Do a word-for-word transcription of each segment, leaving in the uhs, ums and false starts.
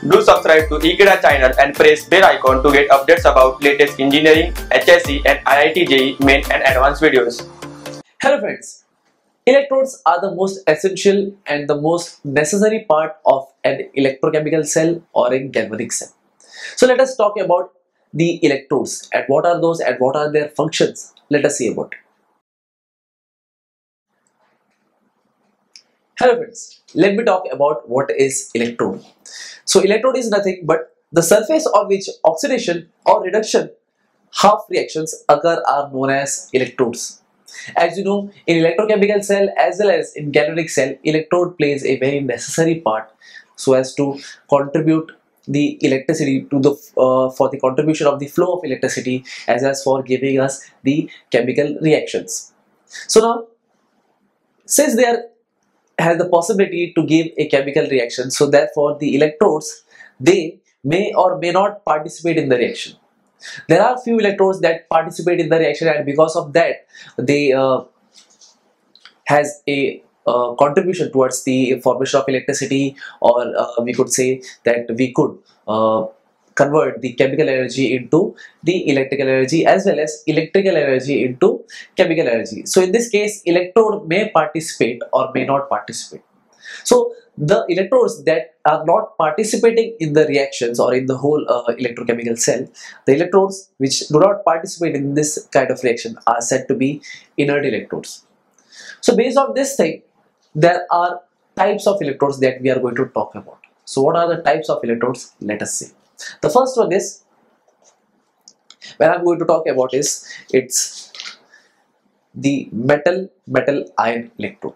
Do subscribe to Ekeeda channel and press bell icon to get updates about latest engineering, H S C and I I T J E E main and advanced videos. Hello friends, electrodes are the most essential and the most necessary part of an electrochemical cell or a galvanic cell. So let us talk about the electrodes and what are those and what are their functions. Let us see about it. Hello friends, let me talk about what is electrode. So electrode is nothing but the surface on which oxidation or reduction half reactions occur are known as electrodes. As you know, in electrochemical cell as well as in galvanic cell, electrode plays a very necessary part so as to contribute the electricity to the uh, for the contribution of the flow of electricity as well as for giving us the chemical reactions. So now, since they are has the possibility to give a chemical reaction, so therefore the electrodes, they may or may not participate in the reaction. There are few electrodes that participate in the reaction, and because of that they uh, has a uh, contribution towards the formation of electricity, or uh, we could say that we could uh, convert the chemical energy into the electrical energy as well as electrical energy into chemical energy. So in this case, electrode may participate or may not participate. So the electrodes that are not participating in the reactions or in the whole uh, electrochemical cell, the electrodes which do not participate in this kind of reaction are said to be inert electrodes. So based on this thing, there are types of electrodes that we are going to talk about. So what are the types of electrodes? Let us see. The first one is, when I'm going to talk about is, it's the metal metal ion electrode.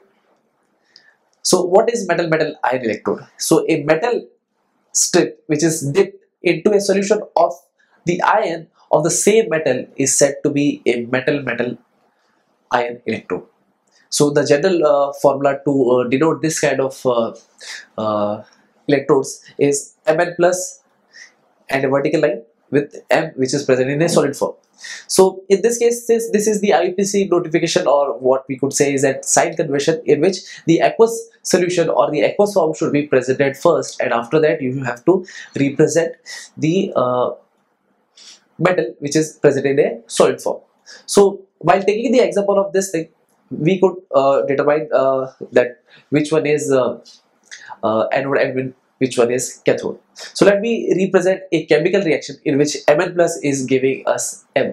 So what is metal metal ion electrode? So a metal strip which is dipped into a solution of the ion of the same metal is said to be a metal metal ion electrode. So the general uh, formula to uh, denote this kind of uh, uh, electrodes is Mn plus and a vertical line with M which is present in a solid form. So in this case, since this is the I U P C notification, or what we could say is that sign convention, in which the aqueous solution or the aqueous form should be presented first, and after that you have to represent the uh, metal which is present in a solid form. So while taking the example of this thing, we could uh, determine uh, that which one is uh, uh, anode and which one is cathode. So let me represent a chemical reaction in which Mn plus is giving us M.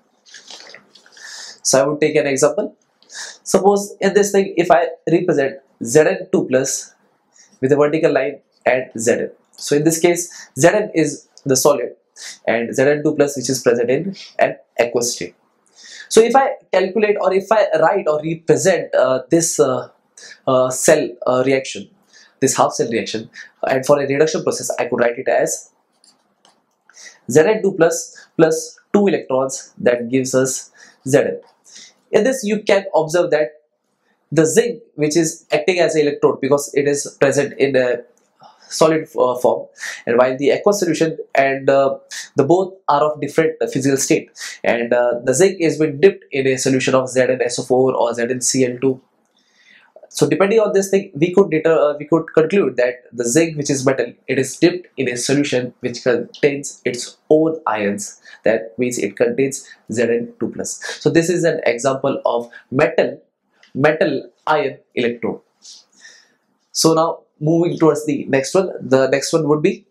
So I would take an example. Suppose in this thing, if I represent Zn two plus with a vertical line and Zn. So in this case, Zn is the solid and Zn two plus which is present in an aqueous state. So if I calculate, or if I write or represent uh, this uh, uh, cell uh, reaction, this half cell reaction, and for a reduction process I could write it as Zn two plus plus two electrons, that gives us Zn. In this you can observe that the zinc which is acting as an electrode, because it is present in a solid uh, form, and while the aqueous solution and uh, the both are of different uh, physical state, and uh, the zinc is been dipped in a solution of Zn S O four or Zn C L two. So depending on this thing, we could deter, uh, we could conclude that the zinc which is metal, it is dipped in a solution which contains its own ions. That means it contains Zn two plus. So this is an example of metal metal ion electrode. So now moving towards the next one, the next one would be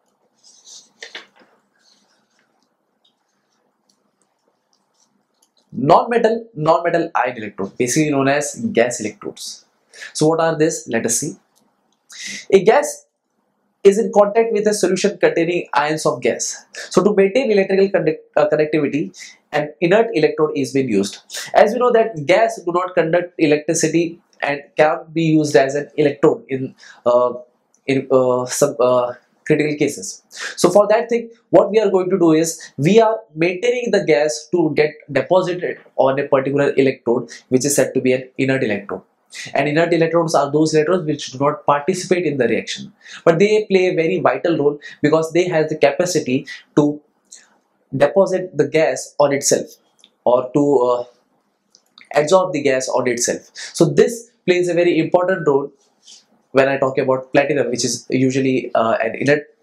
non-metal non-metal ion electrode, basically known as gas electrodes. So what are this? Let us see. A gas is in contact with a solution containing ions of gas. So to maintain electrical conduct, uh, conductivity, an inert electrode is being used. As we know that gas do not conduct electricity and cannot be used as an electrode in uh, in uh, some uh, critical cases. So for that thing, what we are going to do is, we are maintaining the gas to get deposited on a particular electrode which is said to be an inert electrode. And inert electrodes are those electrodes which do not participate in the reaction, but they play a very vital role because they have the capacity to deposit the gas on itself, or to uh, absorb the gas on itself. So this plays a very important role when I talk about platinum, which is usually uh, an inert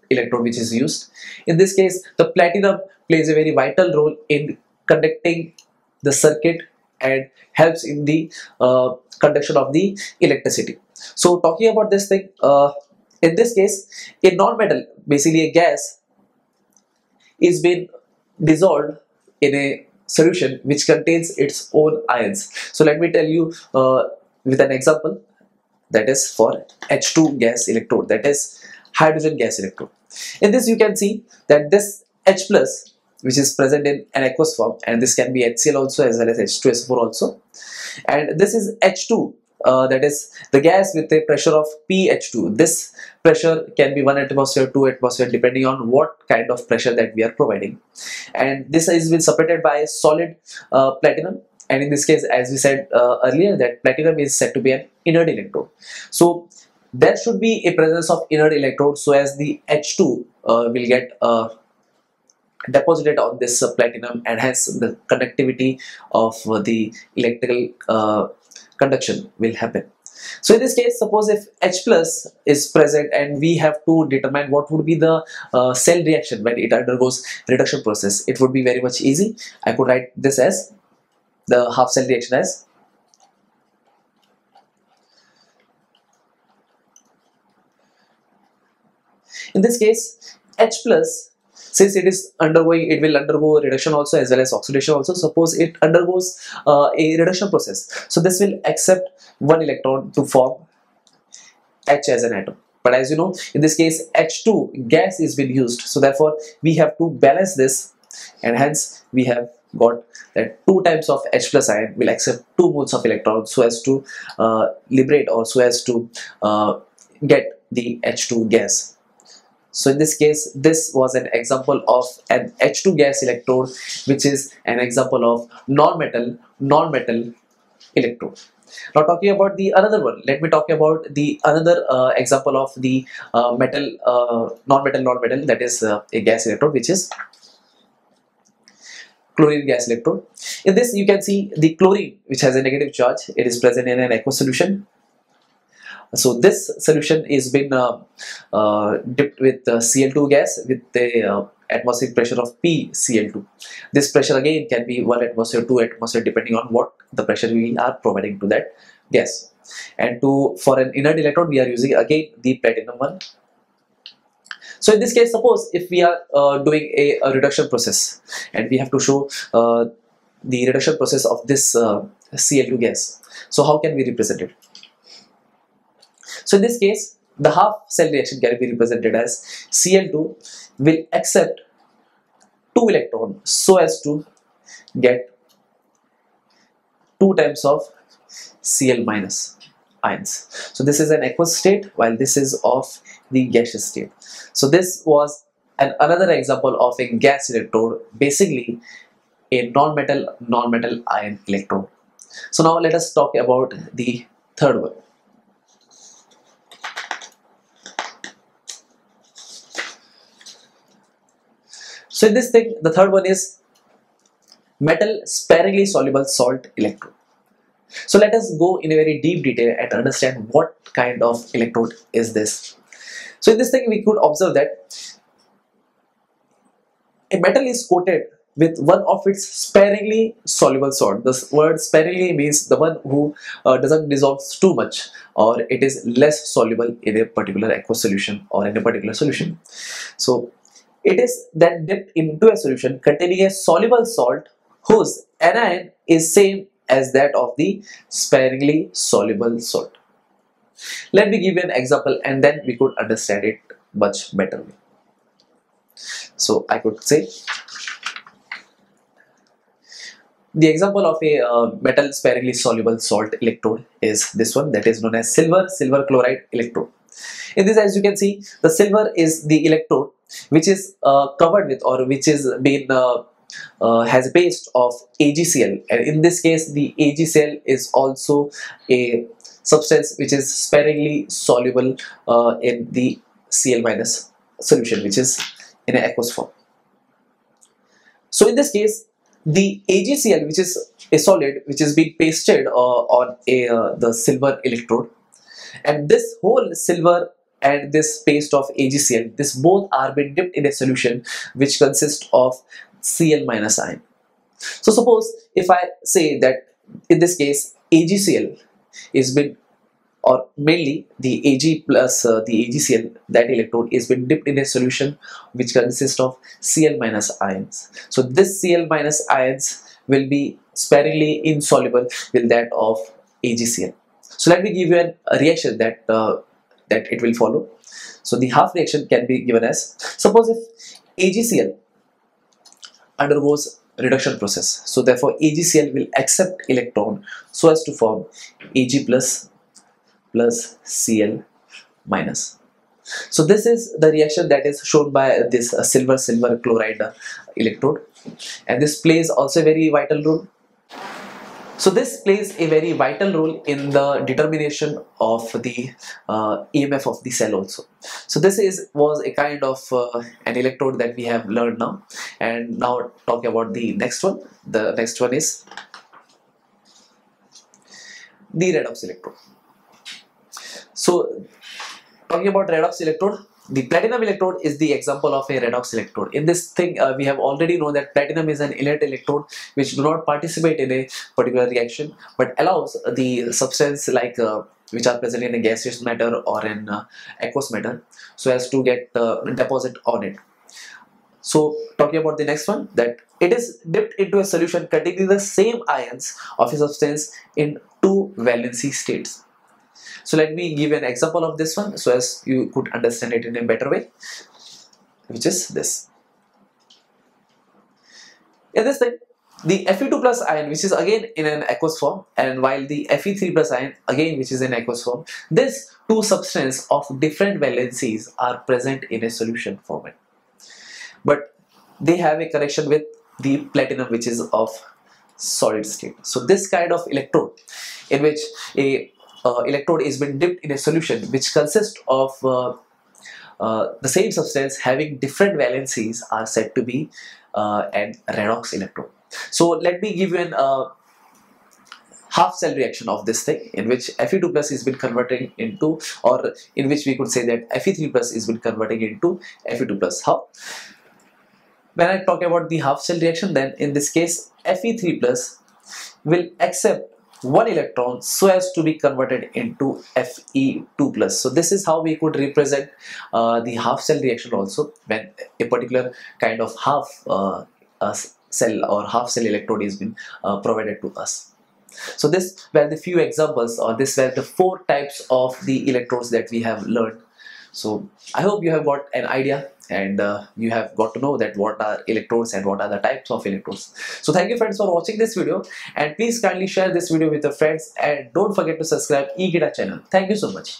electrode which is used. In this case, the platinum plays a very vital role in conducting the circuit and helps in the uh, conduction of the electricity. So talking about this thing, uh, in this case, a non-metal, basically a gas, is being dissolved in a solution which contains its own ions. So let me tell you uh, with an example, that is for H two gas electrode, that is hydrogen gas electrode. In this you can see that this H plus, which is present in an aqueous form, and this can be HCl also as well as H two S O four also, and this is H two, uh, that is the gas with a pressure of P H two. This pressure can be one atmosphere, two atmosphere, depending on what kind of pressure that we are providing, and this is been separated by a solid uh, platinum. And in this case, as we said uh, earlier, that platinum is said to be an inert electrode. So there should be a presence of inert electrode, so as the H two uh, will get uh, deposited on this uh, platinum, and hence the conductivity of uh, the electrical uh, conduction will happen. So in this case, suppose if H plus is present and we have to determine what would be the uh, cell reaction when it undergoes reduction process, it would be very much easy. I could write this as the half cell reaction as in this case H plus, since it is undergoing, it will undergo reduction also as well as oxidation also. Suppose it undergoes uh, a reduction process, so this will accept one electron to form H as an atom. But as you know, in this case H two gas is being used, so therefore we have to balance this, and hence we have got that two times of H plus ion will accept two moles of electrons, so as to uh, liberate or so as to uh, get the H two gas. So in this case, this was an example of an H two gas electrode, which is an example of non-metal non-metal electrode. Now talking about the another one, let me talk about the another uh, example of the uh, metal uh, non-metal non-metal, that is uh, a gas electrode, which is chlorine gas electrode. In this you can see the chlorine, which has a negative charge. It is present in an aqueous solution. So this solution is been uh, uh, dipped with uh, C L two gas with the uh, atmospheric pressure of P C L two. This pressure again can be one atmosphere, two atmosphere, depending on what the pressure we are providing to that gas. And to for an inert electrode, we are using again the platinum one. So in this case, suppose if we are uh, doing a, a reduction process, and we have to show uh, the reduction process of this uh, C L two gas. So how can we represent it? So in this case, the half cell reaction can be represented as C L two will accept two electrons, so as to get two times of Cl minus ions. So this is an aqueous state, while this is of the gaseous state. So this was an another example of a gas electrode, basically a non-metal non-metal ion electrode. So now let us talk about the third one. So in this thing, the third one is metal sparingly soluble salt electrode. So let us go in a very deep detail and understand what kind of electrode is this. So in this thing, we could observe that a metal is coated with one of its sparingly soluble salt. The word sparingly means the one who uh, doesn't dissolve too much, or it is less soluble in a particular aqueous solution or in a particular solution. So it is then dipped into a solution containing a soluble salt whose anion is same as that of the sparingly soluble salt. Let me give you an example, and then we could understand it much better. So I could say the example of a uh, metal sparingly soluble salt electrode is this one, that is known as silver silver chloride electrode. In this, as you can see, the silver is the electrode which is uh, covered with, or which is been uh, uh, has a base of A g C L, and in this case the A g C L is also a substance which is sparingly soluble uh, in the Cl minus solution, which is in an aqueous form. So in this case, the A g C L, which is a solid which is being pasted uh, on a uh, the silver electrode, and this whole silver and this paste of A G C L, this both are been dipped in a solution which consists of Cl minus ion. So suppose if I say that in this case A G C L is been, or mainly the Ag plus uh, the A G C L, that electrode is been dipped in a solution which consists of Cl minus ions. So this Cl minus ions will be sparingly insoluble with that of A G C L. So let me give you an, a reaction that uh, that it will follow. So the half reaction can be given as, suppose if A G C L undergoes reduction process, so therefore A G C L will accept electron so as to form Ag plus plus Cl minus. So this is the reaction that is shown by this uh, silver silver chloride uh, electrode, and this plays also a very vital role. So this plays a very vital role in the determination of the uh, E M F of the cell also. So this is was a kind of uh, an electrode that we have learned now, and now talking about the next one. The next one is the redox electrode. So talking about redox electrode, the platinum electrode is the example of a redox electrode. In this thing, uh, we have already known that platinum is an inert electrode which do not participate in a particular reaction, but allows the substance like uh, which are present in a gaseous matter or in uh, aqueous matter so as to get uh, deposit on it. So talking about the next one, that it is dipped into a solution containing the same ions of a substance in two valency states. So let me give an example of this one so as you could understand it in a better way, which is this. In this thing, the F e two plus ion, which is again in an aqueous form, and while the F e three plus ion again which is in aqueous form, these two substances of different valencies are present in a solution format, but they have a connection with the platinum which is of solid state. So this kind of electrode in which a Uh, electrode is been dipped in a solution which consists of uh, uh, the same substance having different valencies are said to be uh, an redox electrode. So let me give you an uh, half cell reaction of this thing in which F e two plus is been converting into, or in which we could say that F e three plus is been converting into F e two plus. How? When I talk about the half cell reaction, then in this case F e three plus will accept one electron so as to be converted into F e two plus. So this is how we could represent uh, the half cell reaction also, when a particular kind of half uh, uh, cell or half cell electrode is been uh, provided to us. So this were the few examples, or this were the four types of the electrodes that we have learned. So I hope you have got an idea, and uh, you have got to know that what are electrodes and what are the types of electrodes. So thank you friends for watching this video, and please kindly share this video with your friends, and don't forget to subscribe Ekeeda channel. Thank you so much.